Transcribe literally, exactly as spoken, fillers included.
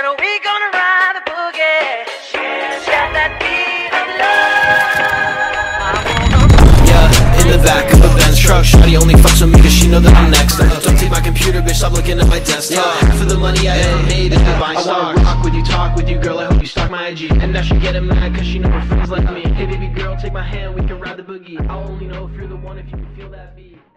and we gonna ride the boogie. She's got that beat of love. Yeah, in the back of a Benz truck, shawty only fucks with me cause she know that I'm next. uh, Don't take my computer, bitch, stop looking at my desktop. For the money I ever made is to buy stocks. I wanna rock with you, talk with you, girl, I hope you stalk my I G. And now she getting mad cause she know her friends like me. Hey baby girl, take my hand, we can ride the boogie. I'll only know if you're the one if you can feel that beat.